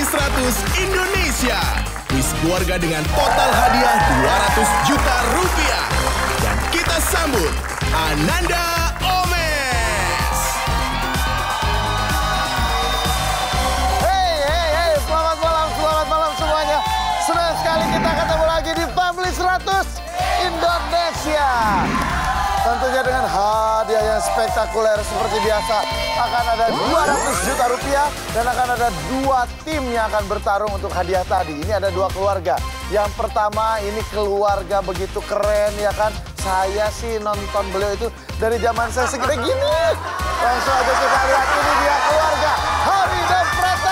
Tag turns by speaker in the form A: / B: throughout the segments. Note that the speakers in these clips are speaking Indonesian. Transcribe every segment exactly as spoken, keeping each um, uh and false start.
A: seratus Indonesia. Kuis keluarga dengan total hadiah dua ratus juta rupiah. Dan kita sambut Ananda Omes.
B: Hey, hey, hey, selamat malam, selamat malam semuanya. Senang sekali kita ketemu lagi di Family seratus Indonesia. Tentunya dengan hadiah yang spektakuler seperti biasa. Akan ada dua ratus juta rupiah dan akan ada dua tim yang akan bertarung untuk hadiah tadi. Ini ada dua keluarga. Yang pertama ini keluarga begitu keren ya kan. Saya sih nonton beliau itu dari zaman saya segede gini. Langsung aja kita lihat, ini dia keluarga Harry dan Pretel.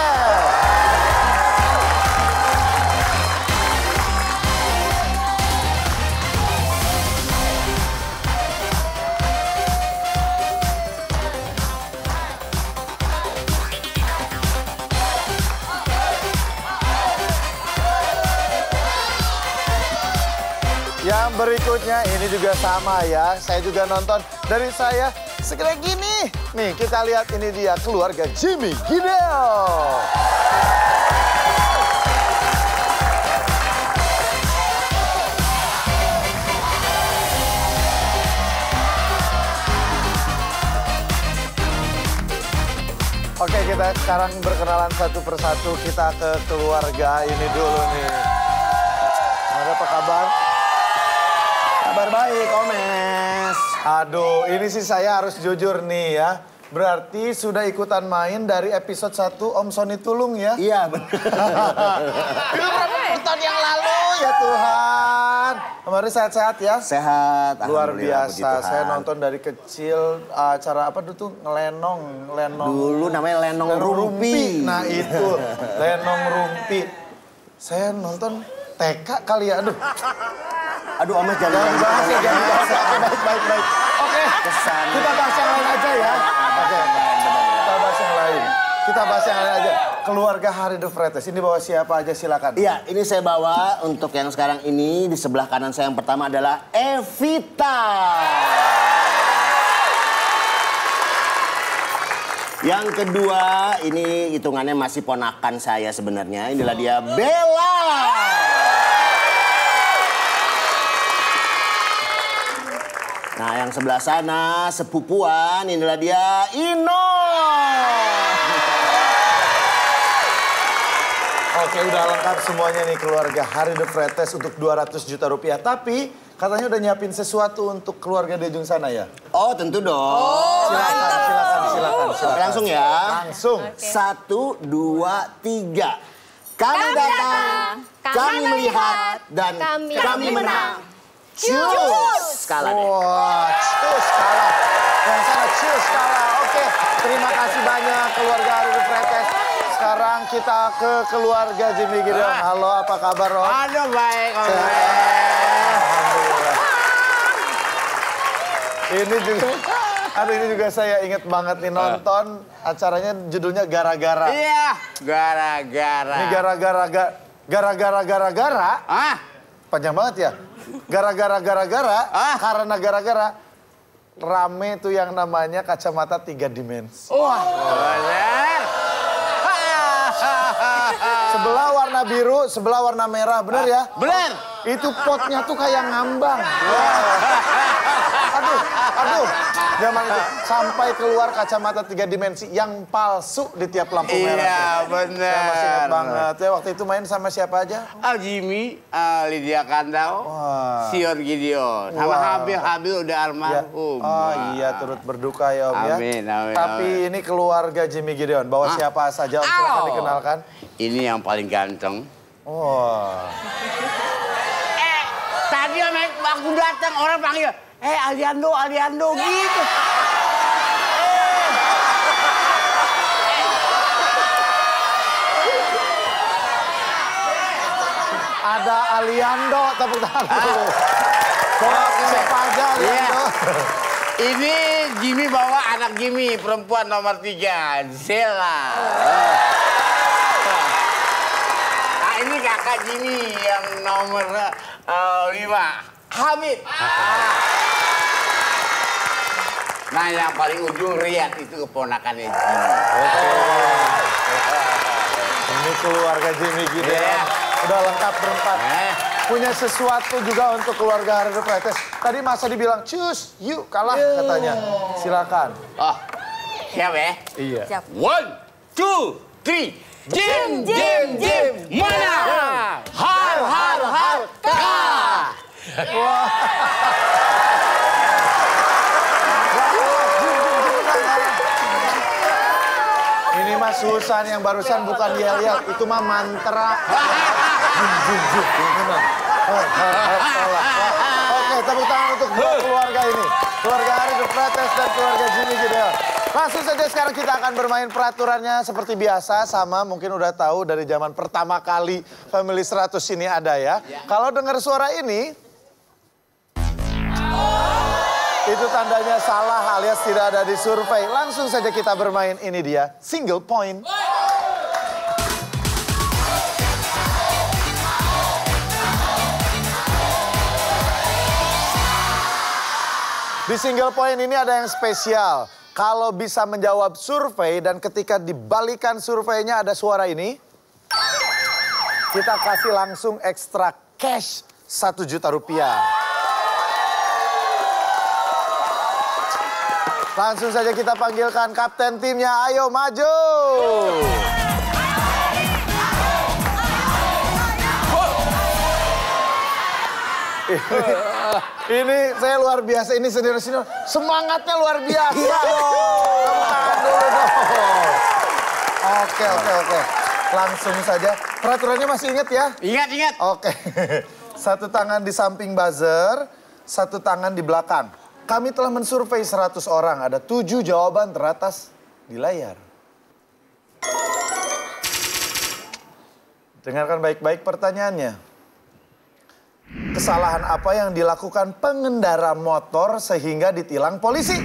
B: Yang berikutnya ini juga sama ya, saya juga nonton dari saya segede gini. Nih kita lihat, ini dia keluarga Jimmy Gideon. Oke, kita sekarang berkenalan satu persatu, kita ke keluarga ini dulu nih. Ada apa kabar? Kabar baik, Omes. Aduh, ini sih saya harus jujur nih ya. Berarti sudah ikutan main dari episode satu Om Sony Tulung ya? Iya, benar. Itu berapa tahun yang lalu ya Tuhan. Kemarin sehat-sehat ya?
C: Sehat.
B: Luar biasa. Saya nonton dari kecil acara apa dulu tuh? Ngelenong. Lenong.
C: Dulu namanya Lenong, Lenong Rumpi. Rumpi.
B: Nah itu, Lenong Rumpi. Saya nonton T K kali ya, aduh.
C: Aduh, Omes jangan
B: bahas ya, jangan bahas. Oke, baik, baik, baik. Oke,
C: Kesan.
B: kita bahas yang lain aja ya. Oke, kita bahas yang lain. Kita bahas yang lain aja. Keluarga Harry de Vretes, ini bawa siapa aja silakan.
C: Iya, ini saya bawa untuk yang sekarang ini. Di sebelah kanan saya yang pertama adalah Evita. Yang kedua, ini hitungannya masih ponakan saya sebenarnya. Inilah dia Bella. Nah, yang sebelah sana sepupuan, inilah dia Ino.
B: Oke, udah lengkap semuanya nih keluarga Harry de Vretes untuk dua ratus juta rupiah. Tapi katanya udah nyiapin sesuatu untuk keluarga di ujung sana ya?
C: Oh, tentu dong.
B: Oh, silakan, silakan, silakan, silakan.
C: Langsung ya.
B: Langsung.
C: Okay. Satu, dua, tiga. Kami, kami datang, kami, kami melihat, dan kami, kami menang. Cus! Kalah deh.
B: Wah, cus kalah. Yang sana cus kalah. Oke, terima kasih banyak keluarga Harry de Vretes. Sekarang kita ke keluarga Jimmy Gideon. Halo, apa kabar, Ron?
D: Aduh, baik.
B: Alhamdulillah. Ini juga, aduh ini juga saya ingat banget nih nonton acaranya judulnya Gara-Gara.
D: Iya, gara-gara.
B: Ini gara-gara, gara-gara, gara-gara.
D: Ah?
B: Panjang banget ya. Gara-gara, gara-gara,
D: ah?
B: karena gara-gara rame tuh yang namanya kacamata tiga dimensi.
D: Wah, bener.
B: Sebelah warna biru, sebelah warna merah, bener ya?
D: Bener.
B: Itu potnya tuh kayak ngambang. Aduh, aduh. Zaman itu sampai keluar kacamata tiga dimensi yang palsu di tiap lampu merah.
D: Iya, bener.
B: Saya masih ingat banget. Ya, waktu itu main sama siapa aja?
D: Ah, Jimmy, uh, Lydia Kandau, Sion Gideon. Sama Habil, Habil udah almarhum.
B: Ya. Oh iya, turut berduka ya Om ya.
D: Amin, amin.
B: Tapi
D: amin.
B: ini keluarga Jimmy Gideon. Bawa ah. siapa saja Om, silakan
D: Ow.
B: dikenalkan.
D: Ini yang paling ganteng.
B: Oh.
D: Eh, tadi aku datang orang panggil, eh Aliando, Aliando gitu.
B: Ada Aliando, tepuk tangan dulu. Bawa siapa aja Aliando?
D: Yeah. Ini Jimmy bawa anak Jimmy, perempuan nomor tiga, Zella. Nah, ini kakak Jimmy yang nomor uh, lima, Hamid. Nah, yang paling ujung Riyad itu keponakannya Jimmy.
B: Oke. Ini keluarga Jimmy Gideon. Yeah. Udah lengkap berempat. Yeah. Punya sesuatu juga untuk keluarga Harry Pretes. Tadi masa dibilang, cus, yuk kalah yeah. katanya. Silakan.
D: Oh, siap ya?
B: Iya.
D: Siap. One, two, three. Jim, Jim, Jim, mana? Har, har, har, kah.
B: Wah. Ini mah Susan yang barusan bukan yel-yel, itu mah mantra. Oke, tepuk tangan untuk dua keluarga ini. Keluarga Harry Pretes dan keluarga Jimmy Gideon. Langsung saja sekarang kita akan bermain peraturannya seperti biasa. Sama mungkin udah tahu dari zaman pertama kali Family seratus ini ada ya. ya. Kalau dengar suara ini, itu tandanya salah alias tidak ada di survei. Langsung saja kita bermain, ini dia single point. Di single point ini ada yang spesial. Kalau bisa menjawab survei dan ketika dibalikan surveinya ada suara ini, kita kasih langsung ekstra cash satu juta rupiah. Langsung saja kita panggilkan kapten timnya, ayo maju. Ini saya luar biasa, ini senior-senior. Semangatnya luar biasa. Tepuk tangan dulu dong. Oke, oke, oke. Langsung saja. Peraturannya masih ingat ya?
D: Ingat, ingat.
B: Oke. Satu tangan di samping buzzer, satu tangan di belakang. Kami telah mensurvei seratus orang. Ada tujuh jawaban teratas di layar. Dengarkan baik-baik pertanyaannya. Kesalahan apa yang dilakukan pengendara motor sehingga ditilang polisi?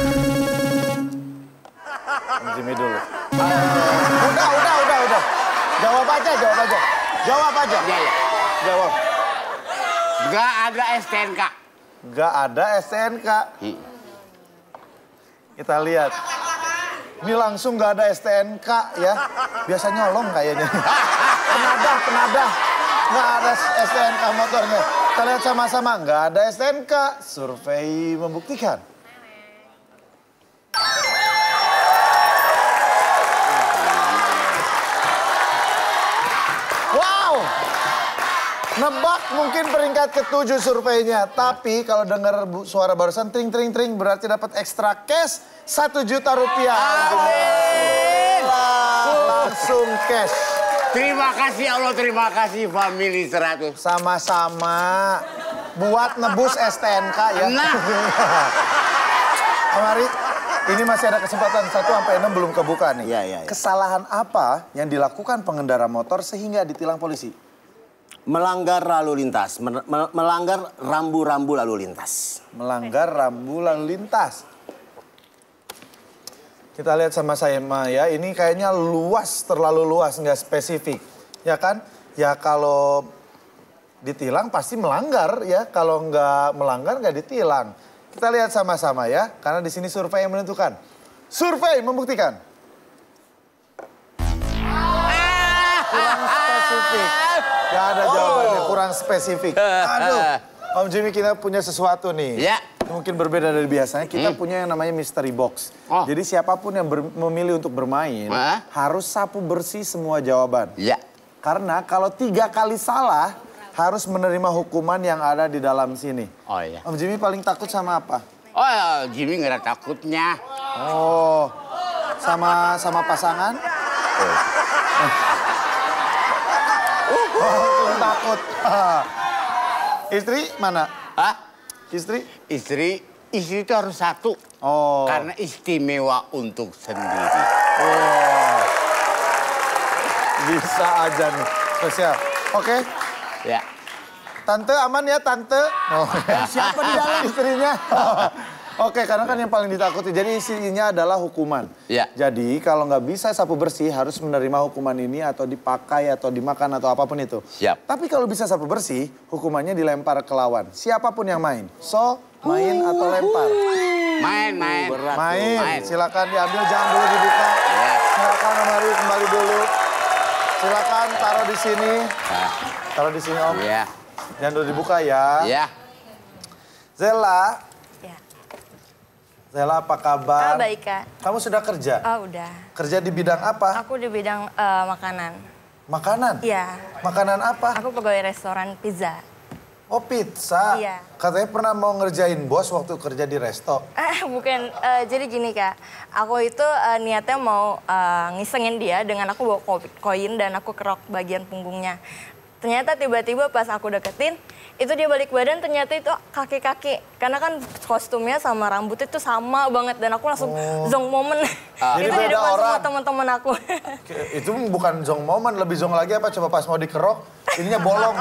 B: Jimmy dulu. Udah, udah, udah, udah. Jawab aja, jawab aja. Jawab aja.
D: Ya, ya.
B: Jawab.
D: Gak ada S T N K.
B: Gak ada S T N K. Hmm. Kita lihat. Ini langsung gak ada S T N K ya. Biasa nyolong kayaknya. Penadah, penadah. Nggak ada S T N K motornya. Kita lihat sama-sama, nggak ada S T N K. Survei membuktikan. Wow! Nebak mungkin peringkat ketujuh surveinya. Tapi kalau dengar suara barusan tring-tring-tring berarti dapat ekstra cash satu juta rupiah.
D: Amin!
B: Langsung cash.
D: Terima kasih Allah, terima kasih Family seratus.
B: Sama-sama. Buat nebus S T N K ya.
D: Nah.
B: Mari, ini masih ada kesempatan satu sampai enam belum kebuka nih.
C: Ya, ya, ya.
B: Kesalahan apa yang dilakukan pengendara motor sehingga ditilang polisi?
C: Melanggar lalu lintas, melanggar rambu-rambu lalu lintas.
B: Melanggar rambu lalu lintas. Kita lihat sama saya ya, ini kayaknya luas, terlalu luas, nggak spesifik. Ya kan? Ya kalau ditilang pasti melanggar ya, kalau nggak melanggar nggak ditilang. Kita lihat sama-sama ya, karena di sini survei yang menentukan. Survei membuktikan. Kurang spesifik. Gak ada jawabannya, kurang spesifik. Aduh, Om Jimmy kita punya sesuatu nih.
D: Ya.
B: Mungkin berbeda dari biasanya, kita hmm. punya yang namanya mystery box. Oh. Jadi siapapun yang memilih untuk bermain, Hah? harus sapu bersih semua jawaban.
D: Ya.
B: Karena kalau tiga kali salah, harus menerima hukuman yang ada di dalam sini.
D: Oh iya.
B: Om Jimmy paling takut sama apa?
D: Oh ya, Jimmy nggak ada takutnya.
B: Oh, sama sama pasangan? Oh, oh takut. Istri mana?
D: Hah?
B: Istri?
D: Istri, istri itu harus satu.
B: Oh.
D: Karena istimewa untuk sendiri.
B: Oh. Bisa aja nih. Spesial. Oke. Okay.
D: Ya.
B: Tante aman ya, Tante? Oh. Siapa di dalam istrinya? Oke, karena kan yang paling ditakuti. Jadi isinya adalah hukuman.
D: Ya.
B: Jadi kalau nggak bisa sapu bersih harus menerima hukuman ini atau dipakai atau dimakan atau apapun itu.
D: Siap.
B: Tapi kalau bisa sapu bersih, hukumannya dilempar ke lawan. Siapapun yang main. So, main uh, atau lempar?
D: Main, main.
B: Berat, main. main. Silakan diambil, jangan dulu dibuka. Ya. Silakan Om Hari kembali dulu. Silakan taruh di sini. Taruh di sini, Om.
D: Iya.
B: Jangan dulu dibuka ya.
D: Iya.
B: Zela.
E: Ya.
B: Zela, apa kabar?
E: Ah, baik, Kak.
B: Kamu sudah kerja?
E: Oh, udah.
B: Kerja di bidang apa?
E: Aku di bidang eh, makanan.
B: Makanan?
E: Iya.
B: Makanan apa?
E: Aku pegawai restoran pizza.
B: Oh, pizza.
E: Iya.
B: Katanya pernah mau ngerjain bos waktu kerja di resto.
E: Eh, bukan. eh, jadi gini, Kak. Aku itu eh, niatnya mau eh, ngisengin dia dengan aku bawa ko- koin dan aku kerok bagian punggungnya. Ternyata tiba-tiba pas aku deketin, itu dia balik badan ternyata itu kaki-kaki. Karena kan kostumnya sama rambutnya itu sama banget dan aku langsung zong momen.
B: Jadi
E: itu di
B: beda
E: depan semua
B: orang.
E: teman-teman aku.
B: Itu bukan zong momen, lebih zong lagi apa? Coba pas mau dikerok, ininya bolong.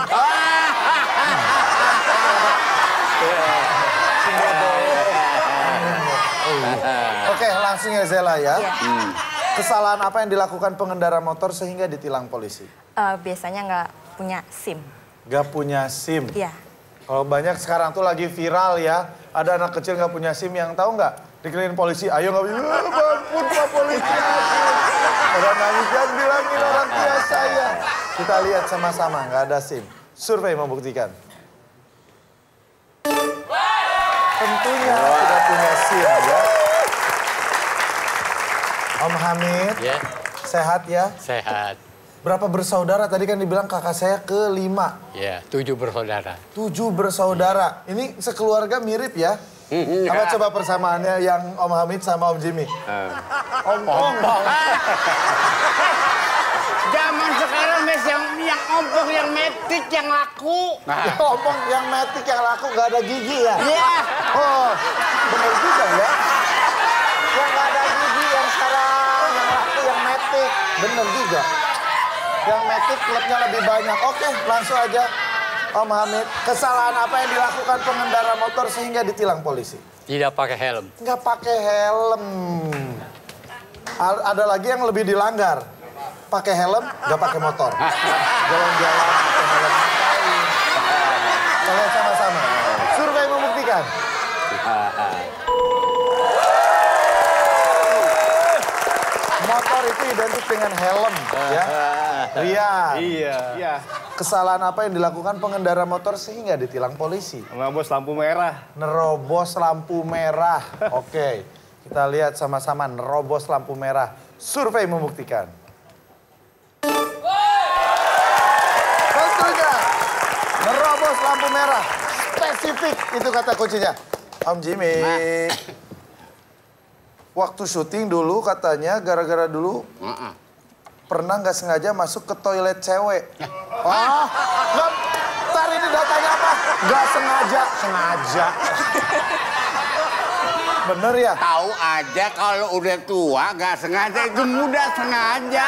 B: Oke, langsung ya Zela ya.
E: Iya.
B: Kesalahan apa yang dilakukan pengendara motor sehingga ditilang polisi?
E: Eh, biasanya nggak punya SIM.
B: Gak punya SIM.
E: Iya.
B: Kalau banyak sekarang tuh lagi viral ya, ada anak kecil gak punya SIM yang tahu nggak? Dikeliling polisi, ayo nggak punya, "Ah, ampun Pak Polisi. Orang nangis kan bilangin orang tua saya. Kita lihat sama-sama, nggak ada SIM. Survei membuktikan. Tentunya tidak punya SIM ya. Om Hamid,
F: Ya,
B: sehat ya?
F: sehat.
B: Berapa bersaudara? Tadi kan dibilang kakak saya kelima.
F: Ya, tujuh bersaudara.
B: Tujuh bersaudara. Ini sekeluarga mirip ya? Apa coba persamaannya yang Om Hamid sama Om Jimmy? Ompong.
D: Zaman sekarang mes yang yang ompong, yang metik, yang laku.
B: Ya, ompong yang metik yang laku gak ada gigi ya?
D: Iya.
B: Oh, bener juga ya. Yang gak ada gigi yang sekarang, yang laku yang metik. Bener juga. Yang metik klubnya lebih banyak. Oke, langsung aja. Om Hamid, kesalahan apa yang dilakukan pengendara motor sehingga ditilang polisi?
F: Tidak pakai helm.
B: Nggak pakai helm. A- ada lagi yang lebih dilanggar. Pakai helm, nggak pakai motor. Jalan-jalan pakai helm. Kita lihat sama-sama. Survei membuktikan. Motor itu identik dengan helm, ya. Rian.
G: Iya. Iya.
B: Kesalahan apa yang dilakukan pengendara motor sehingga ditilang polisi?
G: Ngerobos lampu merah.
B: Nerobos lampu merah. Oke, kita lihat sama-sama nerobos lampu merah. Survei membuktikan. Tentunya nerobos lampu merah. Spesifik itu kata kuncinya. Om Jimmy. Waktu syuting dulu katanya gara-gara dulu pernah nggak sengaja masuk ke toilet cewek. Ah, nggak. Ntar ini datanya apa? Nggak sengaja. Sengaja. Bener ya?
D: Tahu aja kalau udah tua gak sengaja, itu muda sengaja.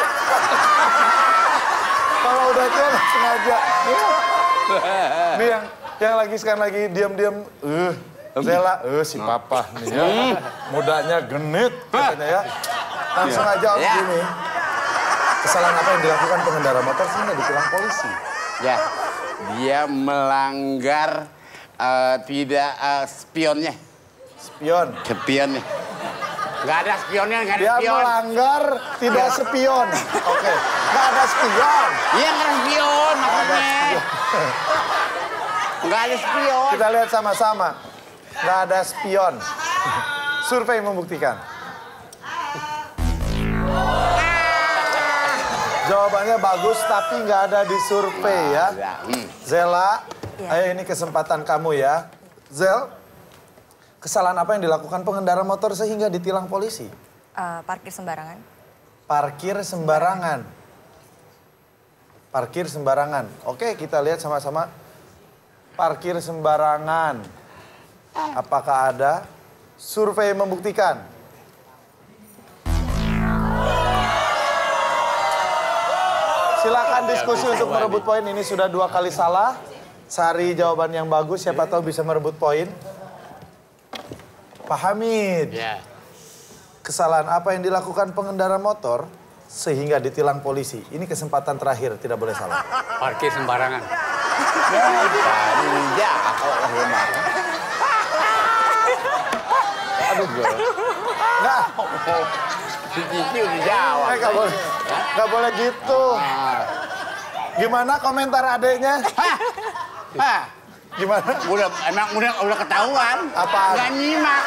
B: Kalau udah tua nggak sengaja. Nih yang yang lagi sekarang lagi diam-diam. Uh, Zela, eh si papa nih ya. Mudanya genit katanya ya. Langsung aja Om
D: Ya.
B: Jimmy. Kesalahan apa yang dilakukan pengendara motor sehingga ditilang polisi?
D: Ya, dia melanggar eh, tidak eh, spionnya.
B: Spion.
D: Spionnya. Gak ada spionnya, gak ada
B: Dia
D: spion.
B: melanggar tidak spion. Oke, nggak ada spion.
D: Iya, gak ada spion maksudnya. Gak ada spion.
B: Kita lihat sama-sama. Nggak ada spion. Survei membuktikan. Jawabannya bagus, tapi nggak ada di survei ya.
D: Hmm.
B: Zela,
E: Ya.
B: ayo ini kesempatan kamu ya. Zel, kesalahan apa yang dilakukan pengendara motor sehingga ditilang polisi?
E: Eh, parkir sembarangan.
B: Parkir sembarangan. Parkir sembarangan. Oke, kita lihat sama-sama. Parkir sembarangan. Apakah ada? Survei membuktikan. Silakan diskusi untuk merebut poin. Ini sudah dua kali salah. Cari jawaban yang bagus, siapa tahu bisa merebut poin. Pak Hamid.
F: Ya,
B: Kesalahan apa yang dilakukan pengendara motor sehingga ditilang polisi? Ini kesempatan terakhir, tidak boleh salah.
F: parkir sembarangan.
B: Nah,
D: Si Kiki udah jawab.
B: Eh, nggak boleh, nggak boleh gitu. Gimana komentar adeknya?
D: Hah? Hah?
B: Gimana?
D: Udah, emang udah udah ketahuan.
B: Apaan?
D: Nggak nyimak.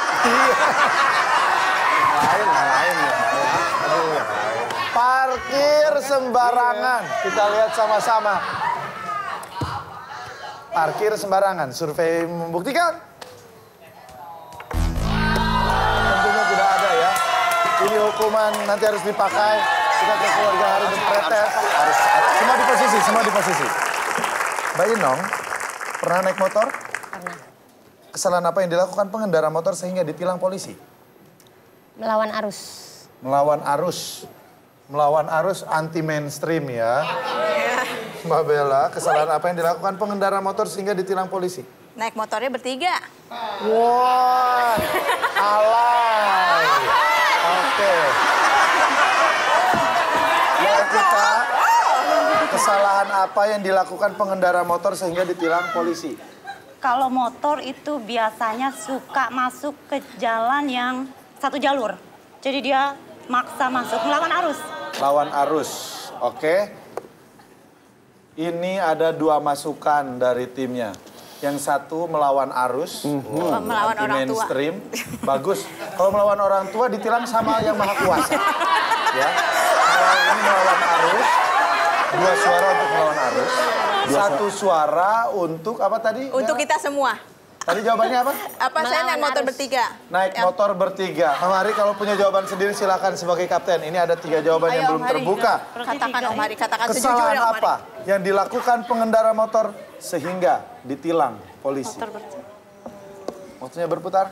B: Lain, lain ya. Aduh, ya. Parkir sembarangan. Kita lihat sama-sama. Parkir sembarangan. Survei membuktikan. Tentunya tidak ada ya. Ini hukuman nanti harus dipakai. Kita ke keluarga Hari Pretes. Harus, semua di posisi, semua di posisi. Mbak Inong, pernah naik motor?
H: Pernah.
B: Kesalahan apa yang dilakukan pengendara motor sehingga ditilang polisi?
H: Melawan arus.
B: Melawan arus. Melawan arus anti mainstream ya. Mbak Bella, kesalahan apa yang dilakukan pengendara motor sehingga ditilang polisi?
E: Naik motornya bertiga.
B: Wah, alay. Oke. Ya kita, kesalahan apa yang dilakukan pengendara motor sehingga ditilang polisi?
I: Kalau motor itu biasanya suka masuk ke jalan yang satu jalur. Jadi dia maksa masuk, melawan arus.
B: Lawan arus, oke. Ini ada dua masukan dari timnya. Yang satu melawan arus,
E: Oh, melawan
B: anti
E: orang tua.
B: mainstream. Bagus. Kalau melawan orang tua ditilang sama yang maha kuasa. Ya. Kalau ini melawan arus, dua suara untuk melawan arus. Satu suara untuk apa tadi?
E: Untuk kita semua.
B: Tadi jawabannya apa?
E: Apa saya naik motor bertiga?
B: Naik
E: Yang-
B: motor bertiga. Mari kalau punya jawaban sendiri silakan sebagai kapten. Ini ada tiga jawaban yang
E: Ayo,
B: belum
E: Om Hari.
B: terbuka.
E: Katakan Om Hari, katakan
B: Kesalahan
E: sejujurnya Om Hari.
B: apa yang dilakukan pengendara motor sehingga ditilang polisi?
E: Motor bertiga.
B: Waktunya berputar.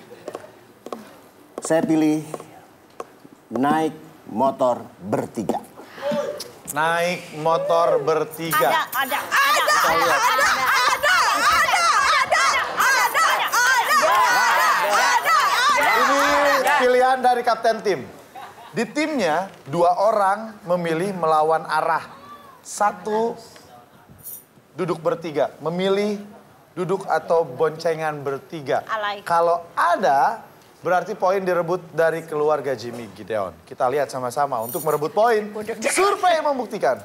C: Saya pilih naik motor bertiga.
B: Naik motor bertiga.
I: Ada, ada, ada,
B: Kita lihat. Ini pilihan dari kapten tim. Di timnya, dua orang memilih melawan arah. Satu duduk bertiga, memilih duduk atau boncengan bertiga.
I: Alay.
B: Kalau ada, berarti poin direbut dari keluarga Jimmy Gideon. Kita lihat sama-sama untuk merebut poin. Survei membuktikan.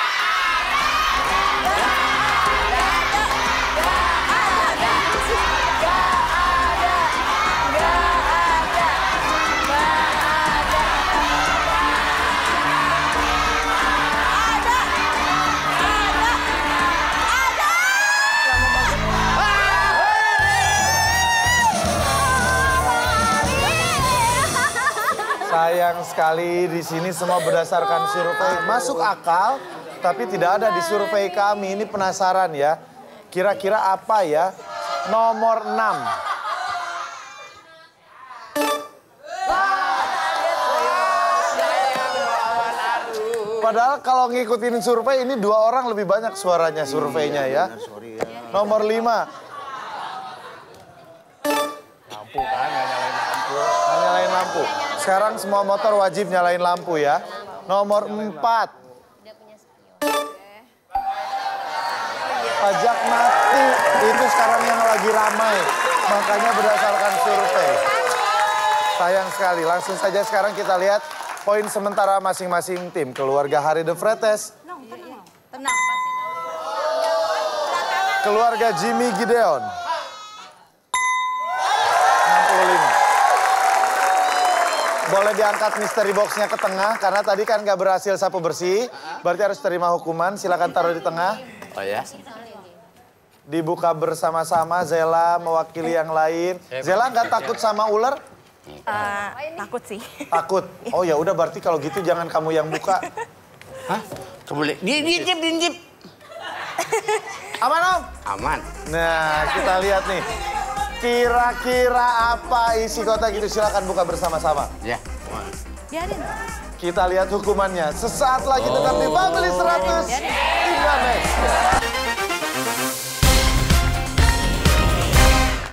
B: Sayang sekali di sini semua berdasarkan survei. Masuk akal, tapi tidak ada di survei kami. Ini penasaran ya. Kira-kira apa ya? Nomor enam. Padahal kalau ngikutin survei ini dua orang lebih banyak suaranya surveinya ya. Nomor lima.
G: Lampu kan, nggak nyalain lampu.
B: Nggak nyalain lampu. Sekarang semua motor wajib nyalain lampu ya. Nomor empat. Pajak mati. Itu sekarang yang lagi ramai. Makanya berdasarkan survei. Sayang sekali. Langsung saja sekarang kita lihat poin sementara masing-masing tim. Keluarga Hari The Fretes.
E: Tenang.
B: Keluarga Jimmy Gideon. enam puluh lima. Boleh diangkat mystery box-nya ke tengah, karena tadi kan nggak berhasil sapu bersih. Berarti harus terima hukuman, silakan taruh di tengah.
D: Oh ya?
B: Dibuka bersama-sama, Zela mewakili yang lain. Zela nggak takut sama ular?
E: Eh, takut sih.
B: Takut? Oh ya udah berarti kalau gitu jangan kamu yang buka.
D: Hah? Keboleh. Di, di, di, di, di.
B: Aman Om?
D: Aman.
B: Nah kita lihat nih. Kira-kira apa isi kotak itu? Silakan buka bersama-sama.
D: Ya.
E: Biarin.
B: Kita lihat hukumannya. Sesaat lagi tetap di Family seratus Indonesia.